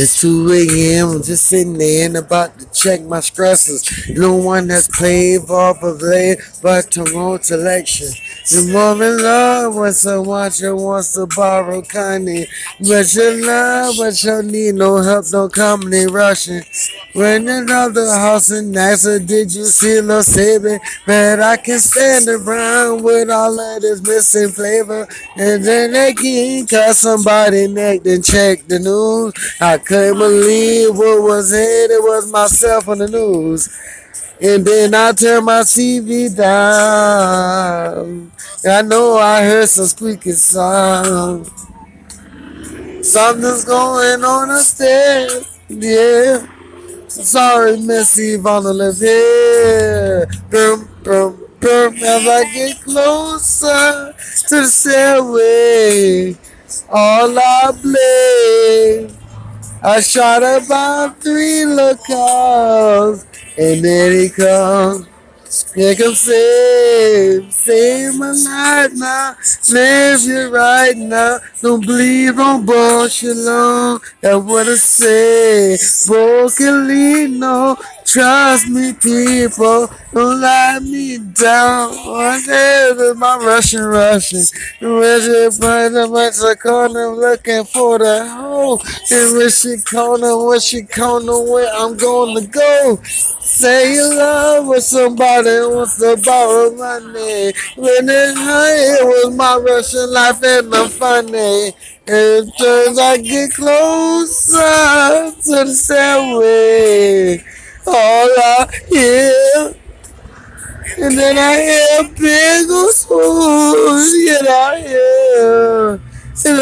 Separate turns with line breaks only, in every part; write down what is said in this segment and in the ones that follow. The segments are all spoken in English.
It's 2 a.m. I'm just sitting there and about to check my stresses. No one has played off of late but Toronto selection. You're more in love with someone who wants to borrow Kanye. But you love, but you need no help, no company rushing. When another house in NASA, did you see Lil Saban? But I can stand around with all of this missing flavor. And then again, cause somebody necked and checked the news. I couldn't believe what was it. It was myself on the news. And then I turned my TV down. I know I heard some squeaky sound. Something's going on upstairs. Yeah. Sorry, Miss Ivana live here. Boom, boom, boom. As I get closer to the stairway, all I blame. I shot about 3 lookout, and then he comes. He can save my life now, live you right now. Don't believe on bullshit long. That's what I say. Vocally, no. Trust me, people. Don't let me down. One day with my Russian. Russian find a bunch of corner looking for the hole. And when she corner where I'm gonna go. Say you love with somebody who wants to borrow money. When it was my Russian life and I'm funny. And as I get closer to the stairway, all I hear, and then I hear big swoosh, and I hear, and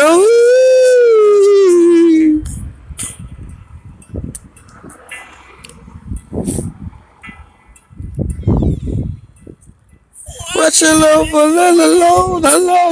watch your love for alone,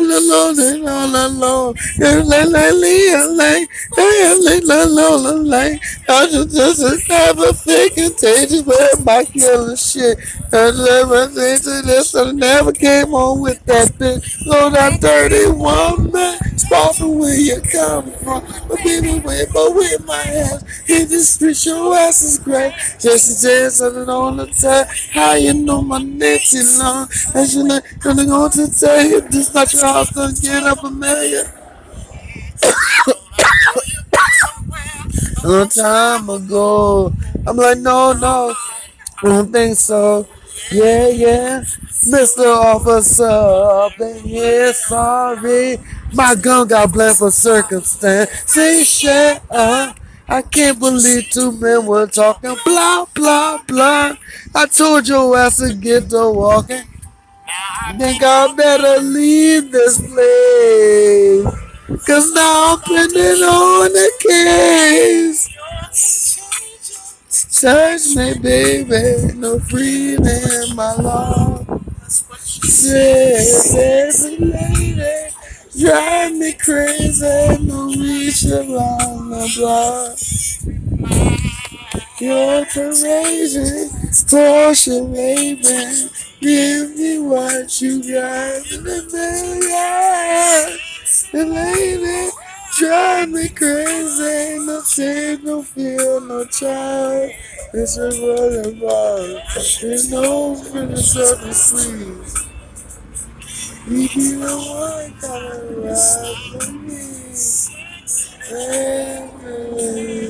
I just never think contagious, but my killer shit. I never think to this, I never came on with that bitch. Lord, I'm 31, man. Spot from where you come from. But baby, with my ass. Hit the street, your ass is great. Just a chance on the time. How you know my neck is long? As you know, gonna go to tell you, this not your house, gonna get up a million. A long time ago. I'm like, no, I don't think so. Yeah, Mr. Officer, up in here, sorry. My gun got blamed for circumstance. Say shit, I can't believe 2 men were talking, blah, blah, blah. I told your ass to get to walking. Think I better leave this place. Cause now I'm putting on the case. Touch me, baby, no freedom in my law. Sexy lady, drive me crazy, no reach around the block. You're crazy, Porsche, baby, give me what you got in the million. The lady drive me crazy, no take, no feel, no child. It's a rolling bar. There's no finish of the sleeves. You be the one coming right for me.